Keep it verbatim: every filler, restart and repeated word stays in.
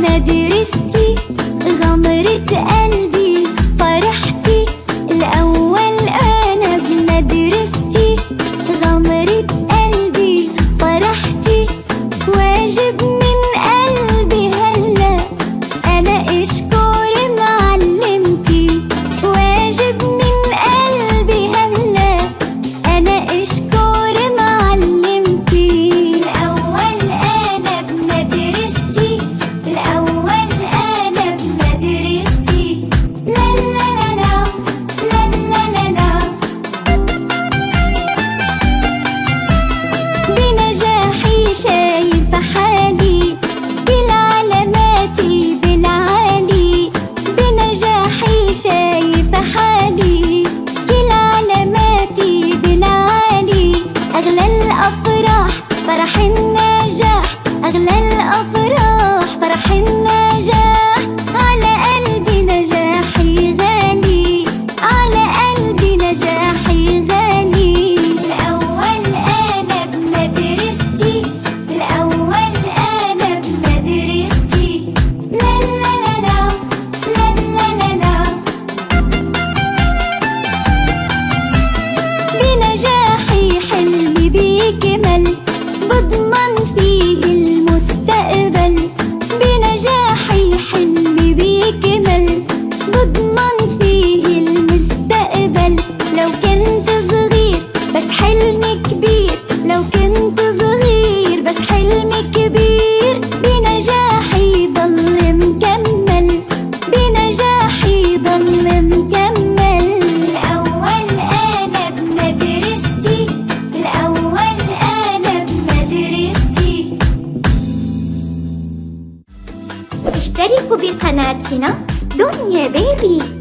مدرستي غمرت قلبي فرحتي الأول أنا بمدرستي غمرت قلبي فرحتي واجب من قلبي هلا أنا أشكر معلمتي واجب من قلبي هلا أنا أشكر معلمتي الأول أنا بمدرستي الأول أنا بمدرستي لا لا لا لا لا لا لا بنجاحي شايفة حالي بالعلاماتي بالعالي بنجاحي شايفة حالي بالعلاماتي بالعالي أغلى الأفراح فرح النجاح أغلى الأفراح فرح النجاح على قلبي نجاحي غالي على قلبي نجاحي غالي الأول أنا بمدرستي الأول أنا بمدرستي لا لا لا لا لا لا لا بنجاحي حلمي بيكمل بضمن فيه المستقبل بنجاحي حلمي بيكمل بضمن فيه المستقبل لو كنت صغير بس حلمي كبير لو كنت صغير بس حلمي كبير بنجاحي ضل مكمل بنجاحي ضل مكمل الأول أنا بمدرستي الأول أنا بمدرستي اشتركوا بقناتنا دنيا بيبي.